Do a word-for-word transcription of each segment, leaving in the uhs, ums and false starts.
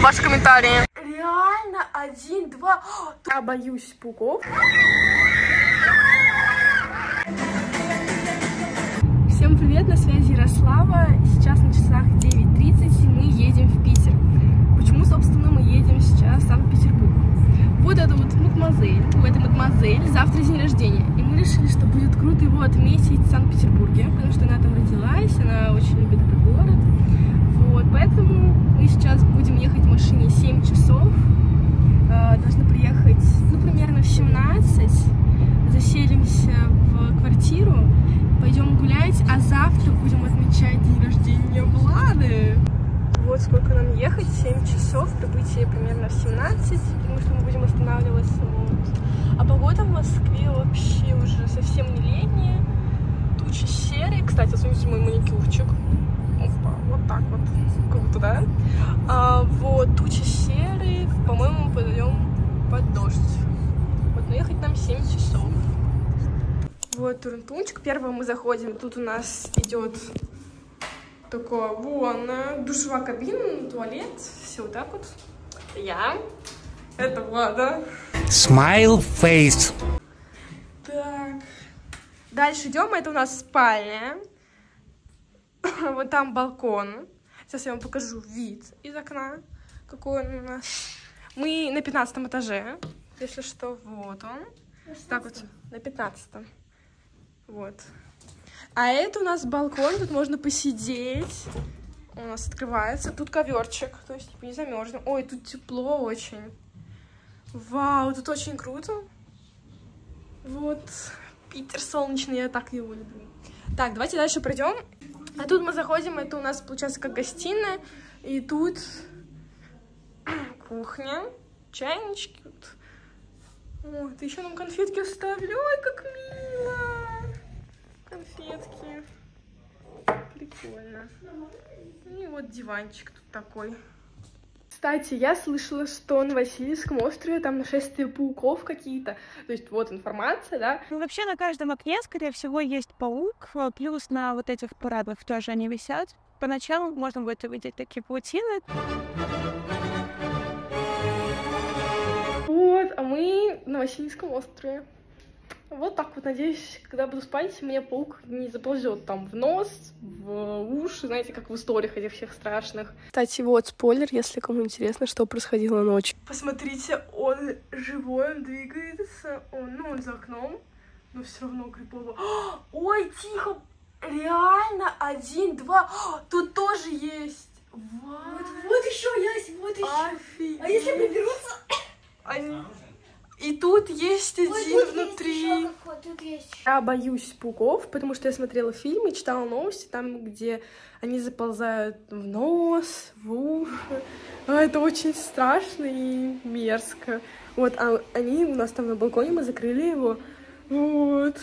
Ваши комментарии. Реально, один, два. Я боюсь пауков. Всем привет, на связи Ярослава. Сейчас на часах девять тридцать, и мы едем в Питер. Почему, собственно, мы едем сейчас в Санкт-Петербург? Вот это вот мадемуазель, у этой мадемуазель завтра день рождения. И мы решили, что будет круто его отметить в Санкт-Петербурге, потому что она там родилась, она очень любит этот город. Вот, поэтому мы сейчас будем ехать в машине семь часов. Э, должны приехать, ну, примерно в семнадцать. Заселимся в квартиру, пойдем гулять, а завтра будем отмечать день рождения Влады. Вот сколько нам ехать, семь часов, прибытие примерно в семнадцать, потому что мы будем останавливаться. Вот. А погода в Москве вообще уже совсем не летняя, тучи серые. Кстати, смотрите мой маникюрчик. Опа, вот так вот, круто, да? А, вот, тучи серые, по-моему, мы пойдем под дождь. Вот, но ехать нам семь часов. Вот турнтунчик. Первым мы заходим, тут у нас идет такое ванна, душевая кабина, туалет, все вот так вот. Я, это Влада. Smile face. Так, дальше идем, это у нас спальня. Вот там балкон. Сейчас я вам покажу вид из окна, какой он у нас. Мы на пятнадцатом этаже, если что, вот он. Так вот, на пятнадцатом. Вот. А это у нас балкон, тут можно посидеть. У нас открывается. Тут коверчик, то есть типа не замерзнем. Ой, тут тепло очень. Вау, тут очень круто. Вот. Питер солнечный, я так его люблю. Так, давайте дальше пройдем. А тут мы заходим, это у нас получается как гостиная. И тут кухня, чайнички. Вот, еще нам конфетки оставили. Ой, как мило. Конфетки. Прикольно. И вот диванчик тут такой. Кстати, я слышала, что на Васильевском острове там нашествие пауков какие-то. То есть вот информация, да? Ну, вообще на каждом окне, скорее всего, есть паук. Плюс на вот этих парадах тоже они висят. Поначалу можно будет увидеть такие паутины. Вот, а мы на Васильевском острове. Вот так вот, надеюсь, когда буду спать, мне паук не заползет там в нос, в уши, знаете, как в историях этих всех страшных. Кстати, вот спойлер, если кому интересно, что происходило ночью. Посмотрите, он живой, он двигается, он, ну, он за окном, но все равно крипово. Ой, тихо, реально, один, два, тут тоже есть. Вот, вот еще есть, вот еще. Офигеть. А если приберутся? Они... И тут есть один Ой, тут внутри. Есть еще, тут есть. Я боюсь пауков, потому что я смотрела фильмы, читала новости, там, где они заползают в нос, в уши. А это очень страшно и мерзко. Вот, а они у нас там на балконе, мы закрыли его. Вот.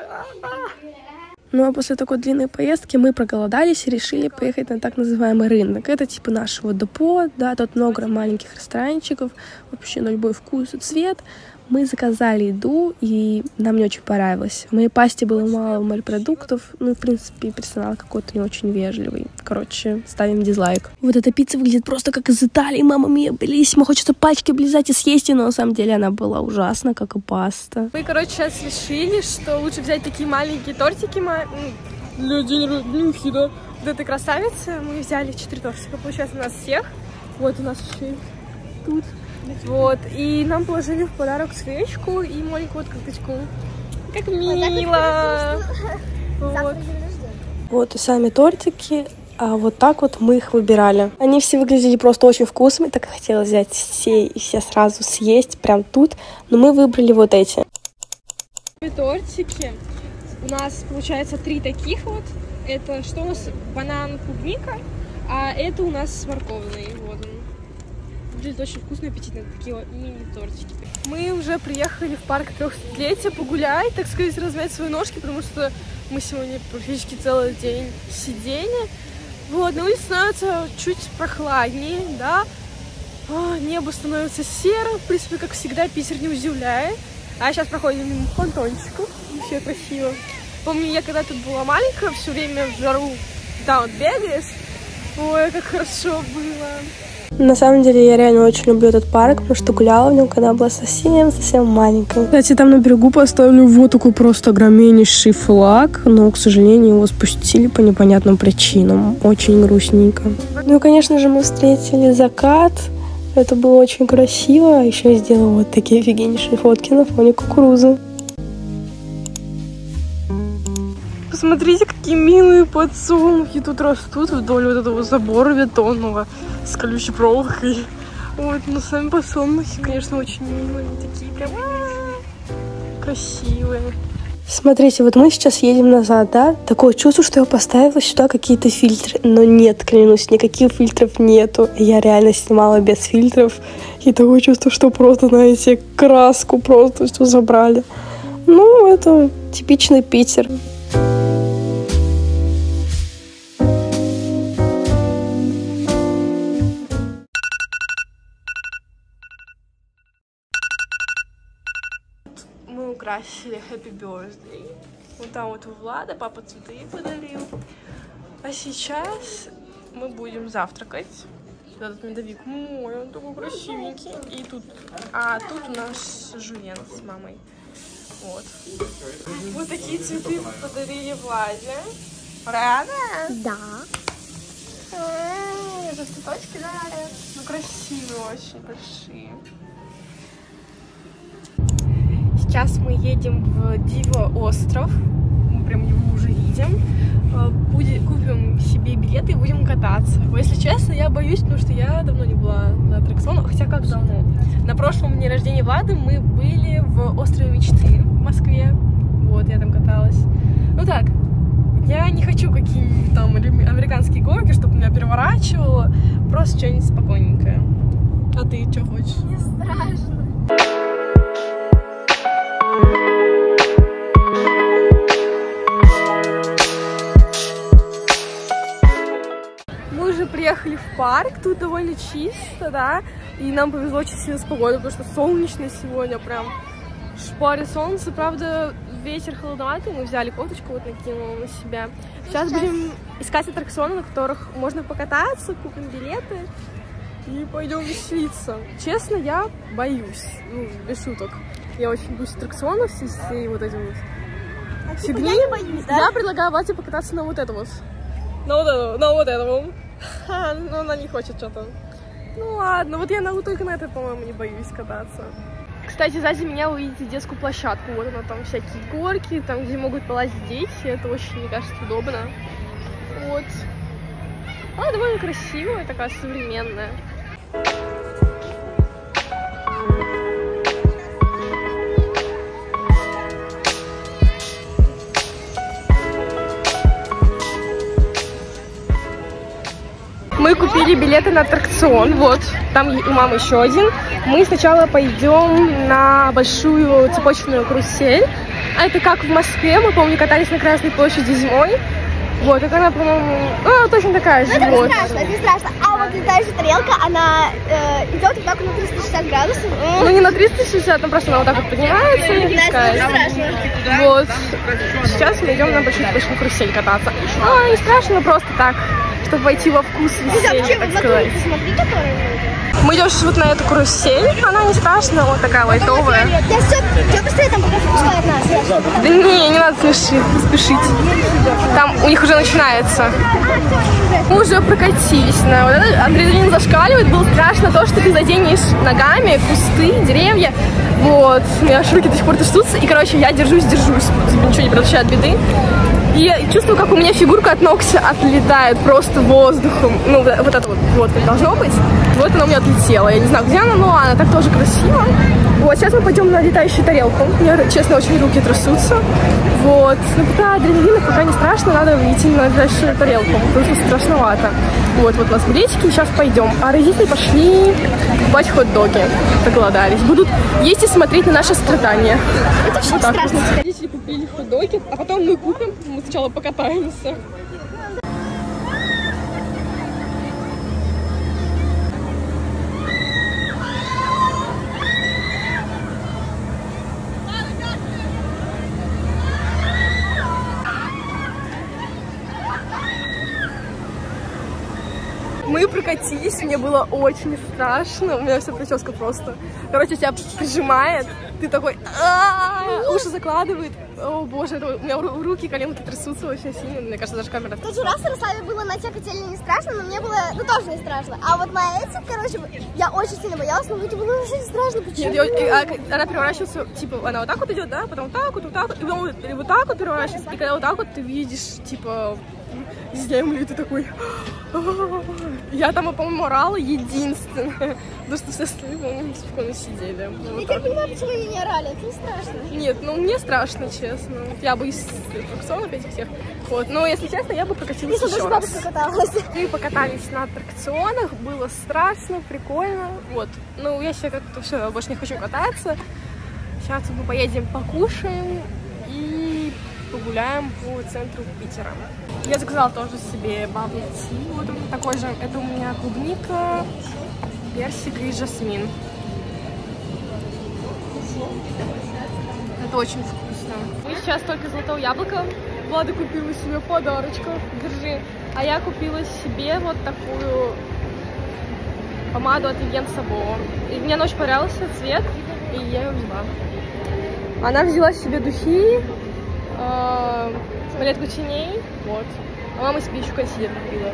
Ну а после такой длинной поездки мы проголодались и решили поехать на так называемый рынок. Это типа нашего депо, да, тут много маленьких ресторанчиков, вообще на любой вкус и цвет. Мы заказали еду, и нам не очень понравилось. В моей пасте было мало морепродуктов, ну, в принципе, персонал какой-то не очень вежливый. Короче, ставим дизлайк. Вот эта пицца выглядит просто как из Италии, мама мия, белиссимо, хочется пачки облизать и съесть, но на самом деле она была ужасна, как и паста. Мы, короче, сейчас решили, что лучше взять такие маленькие тортики для день днюхи, да. Вот этой красавицы мы взяли четыре тортика, получается, у нас всех. Вот у нас еще тут. Вот, и нам положили в подарок свечку и маленькую вот коктейльку. Как мило! Вот. Вот и сами тортики, а вот так вот мы их выбирали. Они все выглядели просто очень вкусными, так хотелось взять все и все сразу съесть прям тут, но мы выбрали вот эти. Тортики. У нас получается три таких вот. Это что у нас? Банан, клубника, а это у нас морковный. Вот он. Выглядит очень вкусно и аппетитно, такие вот мини-тортики. Мы уже приехали в парк трехсотлетия погулять, так сказать, размять свои ножки, потому что мы сегодня практически целый день сидели. Вот, на улице становится чуть прохладнее, да, а, небо становится серым, в принципе, как всегда, Питер не удивляет. А сейчас проходим мимо понтончиков, вообще красиво. Помню, я когда тут была маленькая, все время в жару, да, вот бегаешь, ой, как хорошо было. На самом деле я реально очень люблю этот парк, потому что гуляла в нем, когда была совсем-совсем маленькая. Кстати, там на берегу поставили вот такой просто огромнейший флаг, но, к сожалению, его спустили по непонятным причинам. Очень грустненько. Ну и, конечно же, мы встретили закат. Это было очень красиво. Еще я сделала вот такие офигеннейшие фотки на фоне кукурузы. Посмотрите, какие милые подсолнухи тут растут вдоль вот этого забора бетонного с колючей проволокой. Вот, но сами подсолнухи, конечно, очень милые, такие прям красивые. Смотрите, вот мы сейчас едем назад, да? Такое чувство, что я поставила сюда какие-то фильтры, но нет, клянусь, никаких фильтров нету. Я реально снимала без фильтров, и такое чувство, что просто, знаете, краску просто все забрали. Ну, это типичный Питер. Мы украсили Happy Birthday. Вот там вот у Влада папа цветы подарил. А сейчас мы будем завтракать. Этот медовик мой, он такой красивенький. И тут, а тут у нас жульен с мамой. Вот. Вот такие цветы подарили Владе. Рада? Да. Это цветочки дарят. Ну, красивые очень, большие. Сейчас мы едем в Диво остров. Мы прям его уже видим. Будем, купим себе билеты и будем кататься. Если честно, я боюсь, потому что я давно не была на аттракционах. Хотя как давно? На прошлом дне рождения Влады мы были в острове Мечты в Москве. Вот, я там каталась. Ну так, я не хочу какие-нибудь там американские горки, чтобы меня переворачивало. Просто что-нибудь спокойненькое. А ты что хочешь? Не страшно. Мы уже приехали в парк, тут довольно чисто, да, и нам повезло очень сильно с погодой, потому что солнечно сегодня, прям шпарит солнце, правда, ветер холодноватый, мы взяли кофточку, вот накинула на себя. Сейчас будем искать аттракционы, на которых можно покататься, купим билеты и пойдем веселиться. Честно, я боюсь, ну, без шуток. Я очень боюсь аттракционов, всей вот эти вот А фигни. типа я не боюсь, да? Я предлагаю Владе покататься на вот это вот. На вот это, на вот это. Ха, но она не хочет что-то. Ну ладно, вот я на, только на это, по-моему, не боюсь кататься. Кстати, сзади меня вы видите детскую площадку. Вот она, там всякие горки, там, где могут полазить дети. Это очень, мне кажется, удобно. Вот. Она довольно красивая, такая современная. Мы купили билеты на аттракцион, вот, там у мамы еще один. Мы сначала пойдем на большую цепочную карусель. А это как в Москве, мы, помню, катались на Красной площади зимой. Вот, это она, по-моему, ну, точно такая же. Это Вот. не страшно, это не страшно. А вот летающая тарелка, она э, идет вот так на триста шестьдесят градусов. Ну, не на триста шестьдесят, но просто она вот так вот поднимается и опускается. Вот. Сейчас мы идем на большую цепочную карусель кататься. Ну, не страшно, просто так, чтобы войти во вкус веселья, так сказать. Посмотри, которая Мы идем сейчас вот на эту карусель. Она не страшная, вот такая лайтовая. Я все, я быстрее там пока пускай от нас. Да не, не надо спешить, спешить. Там у них уже начинается. Мы уже прокатились. На вот это адреналин зашкаливает. Было страшно то, что ты заденешь ногами кусты, деревья. Вот. У меня аж руки до сих пор трясутся. И, короче, я держусь, держусь. Ничего не предотвращает беды. И я чувствую, как у меня фигурка от ног отлетает просто воздухом. Ну, вот это вот, вот как должно быть. Вот она у меня отлетела. Я не знаю, где она, но она так тоже красиво. Вот, сейчас мы пойдем на летающую тарелку. У меня, честно, очень руки трясутся. Вот. Ну, пока адреналина, пока не страшно, надо идти на летающую тарелку, потому что страшновато. Вот, вот у нас билетики, сейчас пойдем. А родители пошли покупать хот-доги. Проголодались. Будут есть и смотреть на наши страдания. Это все Вот так страшно. вот. Родители купили хот-доги, а потом мы купим, мы сначала покатаемся. Мы катись, мне было очень страшно, у меня вся прическа просто, короче, тебя прижимает, ты такой, уши закладывает, о боже, это, у меня руки, коленки трясутся очень сильно, мне кажется, даже камера. В тот же раз Ярославе было на те котельни не страшно, но мне было, ну, тоже не страшно, а вот на этих, короче, я очень сильно боялась, но мне было очень страшно, почему? Нет, я, а, она переворачивается, типа, она вот так вот идет, да, потом вот так вот, вот так вот, и потом вот, и вот так вот переворачивается, и когда вот так вот ты видишь, типа, землю, и ты такой... Я там, по-моему, орала единственное, потому что все остальные, по-моему, спокойно сидели. Вот я не понимаю, почему они не орали, это не страшно. Нет, ну мне страшно, честно. Я бы из аттракционов этих всех. Вот, но если честно, я бы прокатилась Если еще раз. Каталась. Мы покатались на аттракционах, было страшно, прикольно. Вот, ну я себе как-то все, я больше не хочу кататься. Сейчас мы поедем покушаем и погуляем по центру Питера. Я заказала тоже себе бабл ти, вот он такой же, это у меня клубника, персик и жасмин. Это очень вкусно. Мы сейчас только золотого яблока. Влада купила себе подарочков, держи. А я купила себе вот такую помаду от Евген Сабо. И мне она очень понравился цвет, и я ее взяла. Она взяла себе духи, э, палетку теней, вот. А мама себе еще консилер купила.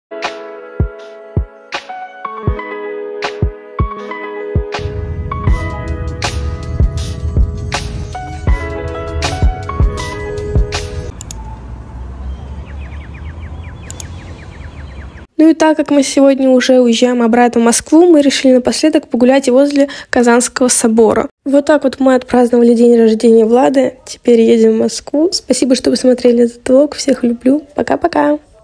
Ну и так как мы сегодня уже уезжаем обратно в Москву, мы решили напоследок погулять и возле Казанского собора. Вот так вот мы отпраздновали день рождения Влады. Теперь едем в Москву. Спасибо, что вы смотрели этот влог. Всех люблю. Пока-пока.